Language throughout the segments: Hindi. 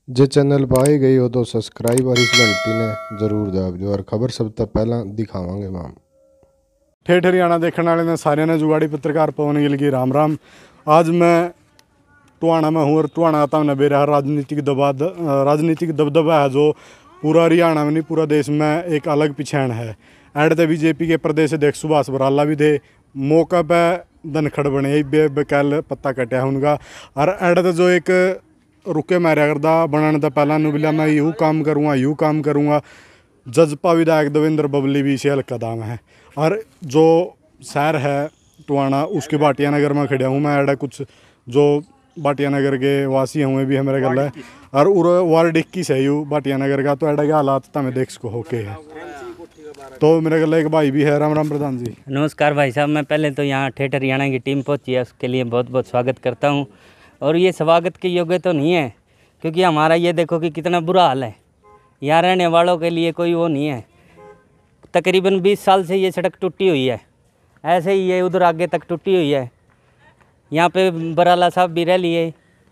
जे चैनल पाई गई हो तो सब्सक्राइब और इस घंटी ने जरूर दब दो और खबर सब तक पहला दिखावांगे माम। ठेठ हरियाणा देखने वाले ने सारे ने जुगाड़ी पत्रकार पवन गिल की राम राम। आज मैं टुहाना में हूँ और टुहाना आता हूँ बेरा राजनीतिक दबदबा है जो पूरा हरियाणा में नहीं पूरा देश में एक अलग पिछाण है। एड तो बीजेपी के प्रदेश अध्यक्ष सुभाष बराला भी थे मौका पे धनखड़ बने बेकल पत्ता कटा है उनका। और एड तो जो एक रुके मारा करदा बनाने तो पहला नुबिला मैं यूँ काम करूँगा। जजपा विधायक देवेंद्र बबली भी इसे हल्का दाम है। और जो शहर है टुहाना उसके भाटिया नगर में खड़ा हूँ मैं। एड कुछ जो भाटिया नगर के वासी हुए भी है मेरे गल है और वार्ड 21 है यू भाटिया नगर का। तो एडा के हालात तो मैं देख सको होके है। तो मेरे गल एक भाई भी है। राम राम प्रधान जी। नमस्कार भाई साहब। मैं पहले तो यहाँ ठेठ हरियाणा की टीम पहुँची है उसके लिए बहुत बहुत स्वागत करता हूँ। और ये स्वागत के योग्य तो नहीं है क्योंकि हमारा ये देखो कि कितना बुरा हाल है। यहाँ रहने वालों के लिए कोई वो नहीं है। तकरीबन 20 साल से ये सड़क टूटी हुई है। ऐसे ही ये उधर आगे तक टूटी हुई है। यहाँ पे बराला साहब भी रह लिए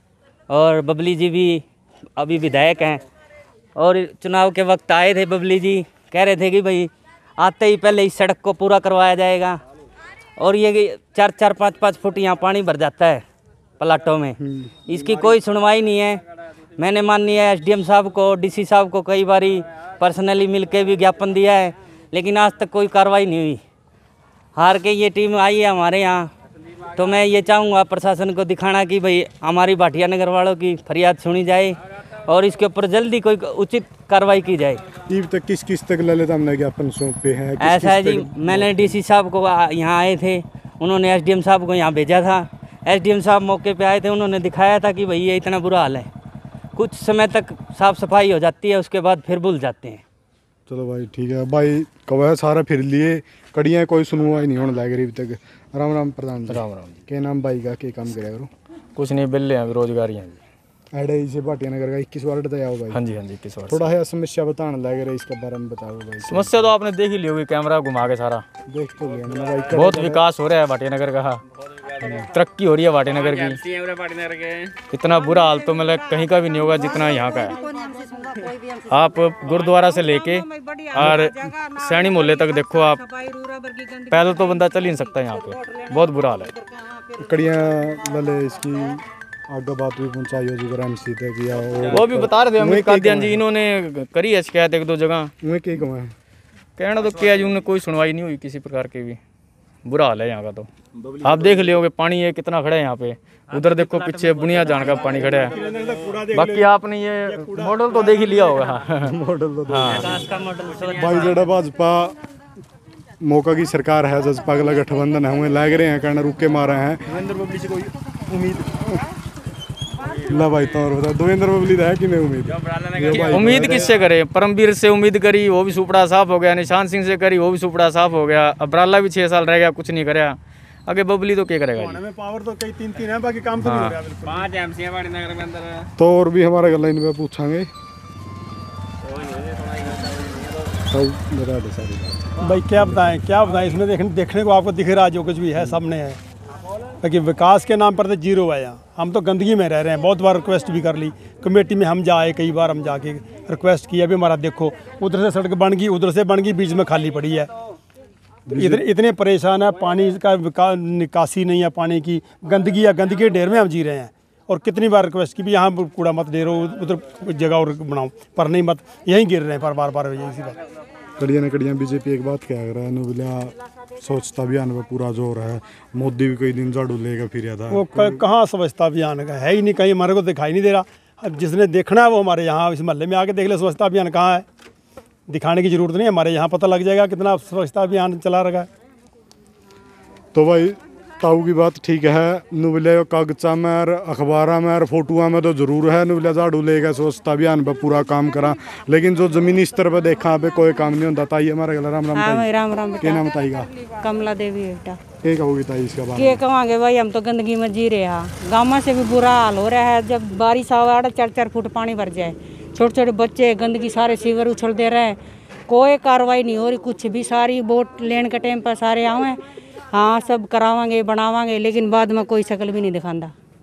और बबली जी भी अभी विधायक हैं। और चुनाव के वक्त आए थे बबली जी, कह रहे थे कि भाई आते ही पहले इस सड़क को पूरा करवाया जाएगा। और ये 4-4, 5-5 फुट यहाँ पानी भर जाता है प्लाटों में। इसकी कोई सुनवाई नहीं है। मैंने माननीय एसडीएम साहब को, डीसी साहब को कई बारी पर्सनली मिलके भी ज्ञापन दिया है लेकिन आज तक कोई कार्रवाई नहीं हुई। हार के ये टीम आई है हमारे यहाँ। तो मैं ये चाहूँगा प्रशासन को दिखाना कि भाई हमारी भाटिया नगर वालों की फरियाद सुनी जाए और इसके ऊपर जल्दी कोई उचित कार्रवाई की जाए। तक किस तक ले लेता हमने ज्ञापन सौंपे हैं? ऐसा है जी, मैंने डीसी साहब को यहाँ आए थे, उन्होंने एसडीएम साहब को यहाँ भेजा था। एसडीएम साहब मौके पे आए थे, उन्होंने दिखाया था कि भाई ये इतना बुरा हाल है। कुछ समय तक साफ़ सफाई हो जाती है उसके बाद फिर भूल जाते हैं। चलो भाई ठीक है भाई कवा सारा फिर लिए कड़ियाँ कोई सुनवाई नहीं होने लग रही अभी तक। राम राम प्रधान जी। राम राम जी। क्या नाम भाई का क्या काम करे करो? कुछ नहीं, बिल्ले हैं, बेरोजगारी हैं जी। एडे से भाटिया नगर का 21 वार्ड तक आओ भाई। हाँ जी 21 वार्ड। थोड़ा है समस्या बताने लग रहा है इसके बारे में बताओ भाई। समस्या तो आपने देख ही ली होगी, कैमरा घुमा के सारा देख तो लिया मैंने भाई। बहुत विकास हो रहा है भाटिया नगर का, तरक्की हो रही है भाटिया नगर की। इतना बुरा हाल तो मतलब कहीं का भी नहीं होगा जितना यहाँ का है। आप गुरुद्वारा से लेके और सैनी मोहल्ले तक देखो आप, पैदल तो बंदा चल ही नहीं सकता यहाँ पे। बहुत बुरा हाल है। कड़ियाँ वाले इसकी आगे बात भी पहुँचाई हो जो एमसी तक किया वो भी बता रहे थे अमित कादियान जी, इन्होंने करी है शिकायत 1-2 जगह। कहना तो क्या जी, उन्हें कोई सुनवाई नहीं हुई किसी प्रकार की भी। बुरा हाल है यहाँ का। तो आप देख लियोगे पानी ये कितना खड़ा है यहाँ पे। उधर देखो पीछे बुनिया जान का पानी खड़ा है। बाकी आपने ये मॉडल तो देख ही लिया होगा। मॉडल तो हाँ भाई जड़ा भाजपा मौका की सरकार है, जजपा का गठबंधन है, लग रहे हैं कहना रुके मारे हैं। देवेंद्र बबली से कोई उम्मीद ला भाई तो और बता देवेंद्र बबली है कि नहीं उम्मीद किससे करे? परमवीर से उम्मीद करी, वो भी सुपड़ा साफ हो गया। निशान सिंह से करी, वो भी सुपड़ा साफ हो गया। अब बराला भी 6 साल रह गया, कुछ नहीं कराया। आगे बबली तो क्या करेगा? पावर तो कई 3 है, बाकी काम तो नहीं हो रहा। 5 एमसी भाटिया नगर में अंदर तो और भी हमारा गल्ला इन पे पूछांगे भाई। क्या बताएं इसमें देखने को आपको दिख रहा जो कुछ भी है सामने है। बाकी विकास के नाम पर तो जीरो है यहाँ। हम तो गंदगी में रह रहे हैं। बहुत बार रिक्वेस्ट भी कर ली कमेटी में, हम जाए कई बार, हम जाके रिक्वेस्ट किया भी हमारा देखो उधर से सड़क बन गई, उधर से बन गई, बीच में खाली पड़ी है। इतने परेशान है, पानी का निकासी नहीं है, पानी की गंदगी के ढेर में हम जी रहे हैं। और कितनी बार रिक्वेस्ट की भी यहाँ कूड़ा मत ढेरो, उधर जगह और बनाओ, पर नहीं मत यहीं गिर रहे हैं बार यही सी बात। कड़ियाँ बीजेपी एक बात क्या कर रहा है नुबिला स्वच्छता अभियान पर पूरा जोर है। मोदी भी कई दिन झाड़ू लेगा फिर था। वो कहाँ स्वच्छता अभियान का है ही नहीं, कहीं हमारे को दिखाई नहीं दे रहा। अब जिसने देखना है वो हमारे यहाँ इस मोहल्ले में आके देख ले स्वच्छता अभियान कहाँ है। दिखाने की जरूरत नहीं, हमारे यहाँ पता लग जाएगा कितना स्वच्छता अभियान चला रखा है। तो भाई ताऊ की बात ठीक है। नुबिले कागजा में और अखबार में और फोटुआ में तो जरूर है नुबिला झाड़ू लेगा स्वच्छता अभियान पर पूरा काम करा, लेकिन जो जमीनी स्तर पर देखा पे कोई काम नहीं होता। ताई हमारे गला राम राम। हाँ राम राम। क्या नाम ताई का? कमला देवी बेटा। क्या कहोगी ताई इसका बात? क्या कहेंगे भाई, हम तो गंदगी में जी रहे हैं। गाँव में से भी बुरा हाल हो रहा है। जब बारिश आवा 4-4 फुट पानी भर जाए, छोटे छोटे बच्चे गंदगी सारे सीवर उछल दे रहे हैं। कोई कार्रवाई नहीं हो रही कुछ भी। सारी वोट लेने के टाइम पर सारे आवे, हाँ सब करावांगे बनावांगे, लेकिन बाद में कोई शक्ल भी नहीं दिखाता।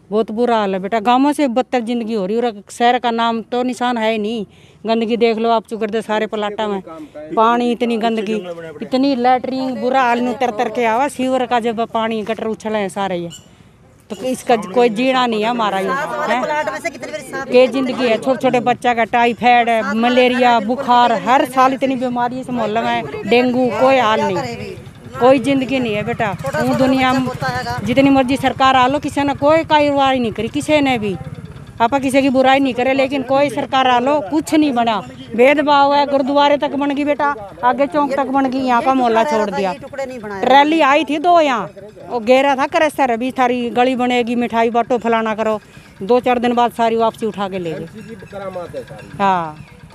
बहुत बुरा हाल है बेटा, गाँवों से बदतर जिंदगी हो रही है। और शहर का नाम तो निशान है ही नहीं। गंदगी देख लो आप, चुकर दे सारे प्लाटा में पानी, इतनी गंदगी, इतनी लैटरिन, बुरा हाल नहीं तर तर के आवा। सीवर का जब पानी गटर उछले हैं सारे, ये तो इसका कोई जीना नहीं है हमारा। ये जिंदगी है। छोटे छोटे बच्चा का टाइफाइड है, मलेरिया, बुखार, हर साल इतनी बीमारी इस मोहल्ले में, डेंगू, कोई हाल नहीं, कोई जिंदगी नहीं है बेटा। दुनिया में जितनी मर्जी सरकार आ लो, किसी ने कोई कार्रवाई नहीं करी, किसी ने भी। आप किसी की बुराई नहीं करे, लेकिन कोई सरकार आ लो, कुछ नहीं बना। भेदभाव है, गुरुद्वारे तक बन गई बेटा, आगे चौक तक बन गई, यहाँ का मोहल्ला छोड़ दिया। रैली आई थी 2 यहाँ, वो घेरा था करे सर, अभी सारी गली बनेगी, मिठाई बांटो, फलाना करो। 2-4 दिन बाद सारी वापसी उठा के ले गए। हाँ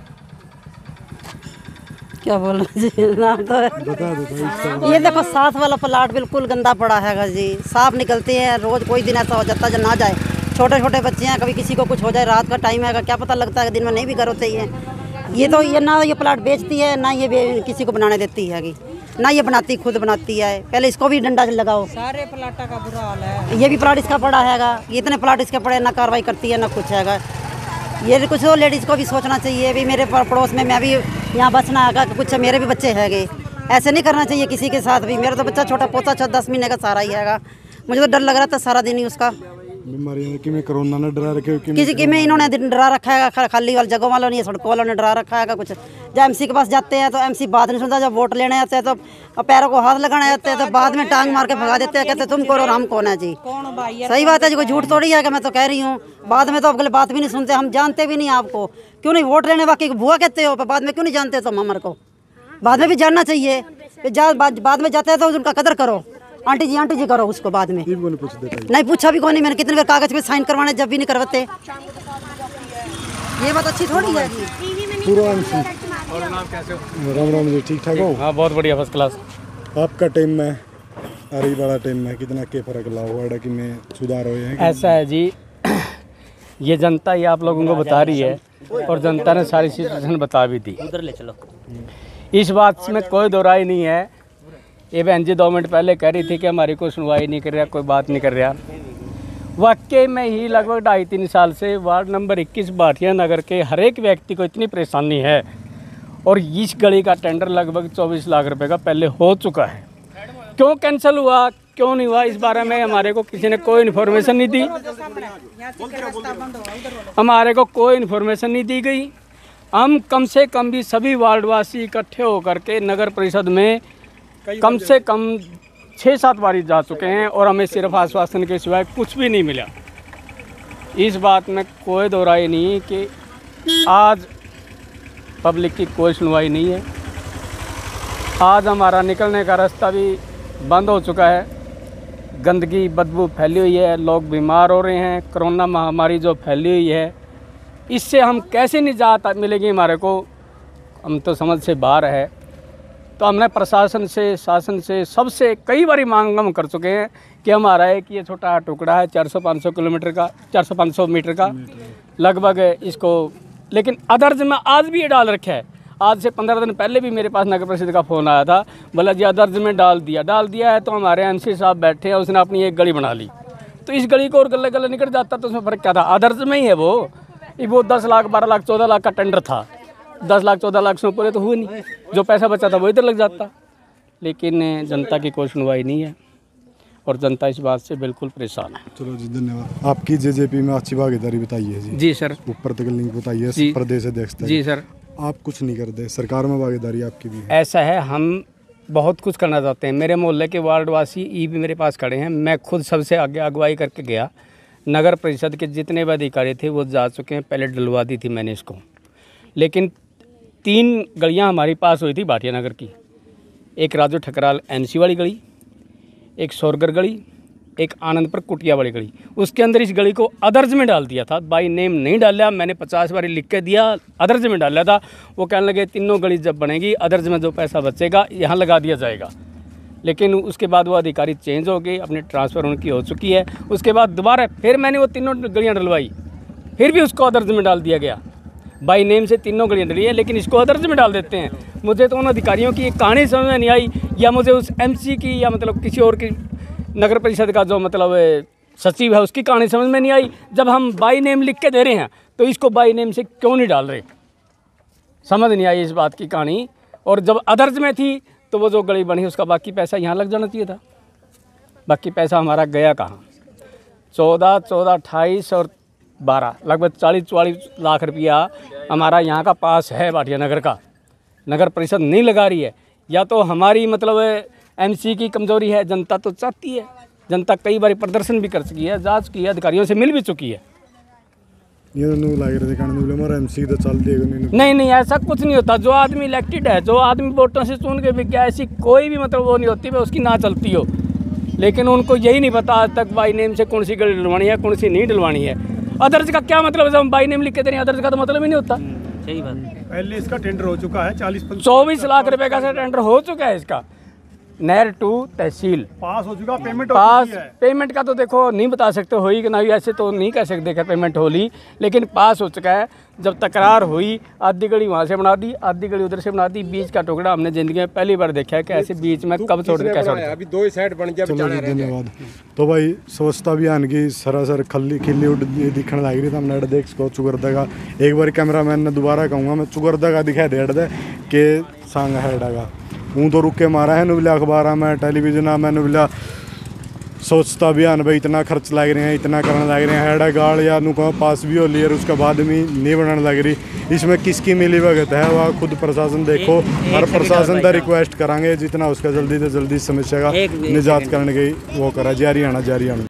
क्या बोलो जी, नाम तो ये देखो, साथ वाला प्लाट बिल्कुल गंदा पड़ा है जी, साफ निकलते हैं रोज। कोई दिन ऐसा हो जाता है जब ना जाए, छोटे छोटे बच्चे हैं, कभी किसी को कुछ हो जाए, रात का टाइम है, क्या पता लगता है, दिन में नहीं भी घर होते ही है। ये तो ये ना ये प्लाट बेचती है, ना ये किसी को बनाने देती है, ना ये बनाती, खुद बनाती है। पहले इसको भी डंडा से लगाओ, सारे प्लाटा का बुरा हाल है। ये भी प्लाट इसका पड़ा हैगा, ये इतने प्लाट इसके पड़े, ना कार्रवाई करती है ना कुछ हैगा। ये कुछ तो लेडीज़ को भी सोचना चाहिए, भी मेरे पड़ोस में मैं भी यहाँ बचना है, कुछ मेरे भी बच्चे हैगे, ऐसे नहीं करना चाहिए किसी के साथ भी। मेरा तो बच्चा छोटा पोता 10 महीने का सारा ही हैगा, मुझे तो डर लग रहा था सारा दिन ही उसका। बीमारियां कि में कोरोना ने डरा रखे, किसी की में इन्होंने डरा रखा है, खाली वाली जगहों वालों ने, सड़कों वालों ने डरा रखा है कुछ। जब एमसी के पास जाते हैं तो एमसी बात नहीं सुनता, जब वोट लेने आते हैं तो पैरों को हाथ लगाने आते हैं, तो बाद में टांग मार के भगा देते हैं, कहते तुम कौन और हम कौन है जी। सही बात है जी, कोई झूठ थोड़ी है कि मैं तो कह रही हूँ। बाद में तो अगले बात भी नहीं सुनते, हम जानते भी नहीं आपको, क्यों नहीं वोट लेने वाकई भुआ कहते हो, बाद में क्यों नहीं जानते तुम हमारे को। बाद में भी जानना चाहिए, बाद में जाते हैं तो उनका कदर करो। आंटी जी करो उसको बाद में। नहीं पूछा भी कौन नहीं, मैंने कितने बार कागज पे साइन करवाने, जब भी नहीं करवाते। ये बात अच्छी थोड़ी है जी। राम राम जी, ठीक ठाक हो? हाँ बहुत बढ़िया, फर्स्ट क्लास। आपका टाइम में अरे वाला टाइम में कितना के फर्क ला हुआ कि में सुधार हो है? ऐसा है जी, ये जनता ये आप लोगों को बता रही है, और जनता ने सारी सिचुएशन बता भी दी। उधर ले चलो। इस बात में कोई दो राय नहीं है। ये बहन जी 2 मिनट पहले कह रही थी कि हमारी कोई सुनवाई नहीं कर रहा, कोई बात नहीं कर रहा। वाकई में ही लगभग 2.5-3 साल से वार्ड नंबर 21 भाटिया नगर के हर एक व्यक्ति को इतनी परेशानी है, और इस गली का टेंडर लगभग 24 लाख रुपए का पहले हो चुका है। क्यों कैंसिल हुआ, क्यों नहीं हुआ, इस बारे में हमारे को किसी ने कोई इन्फॉर्मेशन नहीं दी। हमारे को कोई इन्फॉर्मेशन नहीं दी गई। हम कम से कम भी सभी वार्डवासी इकट्ठे होकर के नगर परिषद में कम से कम 6-7 बारी जा चुके हैं, और हमें सिर्फ आश्वासन के सिवाय कुछ भी नहीं मिला। इस बात में कोई दो राय नहीं कि आज पब्लिक की कोई सुनवाई नहीं है। आज हमारा निकलने का रास्ता भी बंद हो चुका है। गंदगी बदबू फैली हुई है, लोग बीमार हो रहे हैं। कोरोना महामारी जो फैली हुई है, इससे हम कैसे निजात मिलेगी हमारे को, हम तो समझ से बाहर है। तो हमने प्रशासन से, शासन से, सबसे कई बारी मांग हम कर चुके हैं कि हमारा एक ये छोटा टुकड़ा है 400-500 किलोमीटर का, 400-500 मीटर का लगभग इसको, लेकिन अदर्ज में आज भी ये डाल रखा है। आज से 15 दिन पहले भी मेरे पास नगर परिषद का फ़ोन आया था, बोला जी अदर्ज में डाल दिया है। तो हमारे एमसी साहब बैठे हैं, उसने अपनी एक गली बना ली, तो इस गली को और गले गले निकल जाता तो उसमें फ़र्क क्या था। अदर्ज में ही है वो 10 लाख, 12 लाख, 14 लाख का टेंडर था। 10 लाख 14 लाख से पूरे तो हुए नहीं, जो पैसा बचा था वो इधर लग जाता। लेकिन जनता की कोई सुनवाई नहीं है, और जनता इस बात से बिल्कुल परेशान है। चलो जी, धन्यवाद। आपकी जेजेपी में अच्छी भागीदारी बताइए जी। जी सर। ऊपर तक लिंक बताइए, प्रदेश अध्यक्ष। जी सर। आप कुछ नहीं करते, सरकार में भागीदारी आपकी भी है? ऐसा है, हम बहुत कुछ करना चाहते हैं। मेरे मोहल्ले के वार्डवासी ई भी मेरे पास खड़े हैं। मैं खुद सबसे आगे अगुवाई करके गया। नगर परिषद के जितने भी अधिकारी थे वो जा चुके हैं, पहले डलवा दी थी मैंने इसको। लेकिन 3 गलियां हमारी पास हुई थी भाटिया नगर की। एक राजू ठकराल एमसी वाली गली, एक सोरगर गली, एक आनंदपुर कुटिया वाली गली। उसके अंदर इस गली को अदर्ज में डाल दिया था, बाई नेम नहीं डाला। मैंने 50 बारी लिख के दिया, अदर्ज में डाला था। वो कहने लगे तीनों गली जब बनेगी अदर्ज में जो पैसा बचेगा यहाँ लगा दिया जाएगा। लेकिन उसके बाद वो अधिकारी चेंज हो गए, अपनी ट्रांसफ़र उनकी हो चुकी है। उसके बाद दोबारा फिर मैंने वो तीनों गलियाँ डलवाई, फिर भी उसको अदर्ज में डाल दिया गया। बाई नेम से तीनों गलियाँ डली है, लेकिन इसको अदर्ज में डाल देते हैं। मुझे तो उन अधिकारियों की एक कहानी समझ में नहीं आई, या मुझे उस एमसी की, या मतलब किसी और की नगर परिषद का जो मतलब सचिव है उसकी कहानी समझ में नहीं आई। जब हम बाई नेम लिख के दे रहे हैं तो इसको बाई नेम से क्यों नहीं डाल रहे, समझ नहीं आई इस बात की कहानी। और जब अदर्ज में थी तो वो जो गली बनी उसका बाकी पैसा यहाँ लग जाना चाहिए था, बाकी पैसा हमारा गया कहाँ। 14, 28 और 12 लगभग 40-44 लाख रुपया हमारा यहाँ का पास है भाटिया नगर का, नगर परिषद नहीं लगा रही है। या तो हमारी मतलब एमसी की कमज़ोरी है, जनता तो चाहती है, जनता कई बार प्रदर्शन भी कर चुकी है, जांच की है, अधिकारियों से मिल भी चुकी है। ये तो लग रहा है हमारा एमसी तो चल देगा नहीं, ऐसा कुछ नहीं होता। जो आदमी इलेक्टेड है, जो आदमी वोटों से चुन के भी गया, ऐसी कोई भी मतलब वो नहीं होती है उसकी ना चलती हो। लेकिन उनको यही नहीं पता आज तक बाई नेम से कौन सी गली डलवानी है, कौन सी नहीं डलवानी है। अदर्ज का क्या मतलब है, जब हम बाई नेम लिख के दे रहे हैं, अदर्ज का तो मतलब ही नहीं होता। सही बात है। पहले इसका टेंडर हो चुका है 24 लाख रुपए का टेंडर हो चुका है इसका, नहर टू तहसील पास हो चुका, पेमेंट हो पास। चुकी है। पेमेंट का तो देखो नहीं बता सकते हुई कि ना हुई, ऐसे तो नहीं कह सकते कि पेमेंट हो ली, लेकिन पास हो चुका है। जब तकरार हुई आधी गली वहाँ से बना दी, आधी गली उधर से बना दी, बीच का टुकड़ा हमने ज़िंदगी में पहली बार देखा है कि ऐसे बीच में कब छोड़ कैसे अभी 2 ही साइड बन गया। चलो जी, धन्यवाद। तो भाई स्वच्छता अभियान की सरासर खिल्ली उठ दिखने लग रही था, हमने देख सको चुगरदा का। एक बार कैमरा मैन ने दोबारा कहूँगा मैं चुगरदा का दिखा दे के सांग हैडागा हूँ तो रुक के मारा है नुबिला अखबार में टेलीविजन में नुबिला स्वच्छता अभियान भाई इतना खर्च लग रहे हैं, इतना करने लग रहे हैं, हैडा गाड़ या नु कहो पास भी हो लिया उसके बाद भी नहीं बनाने लग रही। इसमें किसकी मिली भगत है वह खुद प्रशासन देखो। हर प्रशासन का रिक्वेस्ट करांगे जितना उसका जल्दी से जल्दी समस्या का निजात करने की वो करा। जारी आना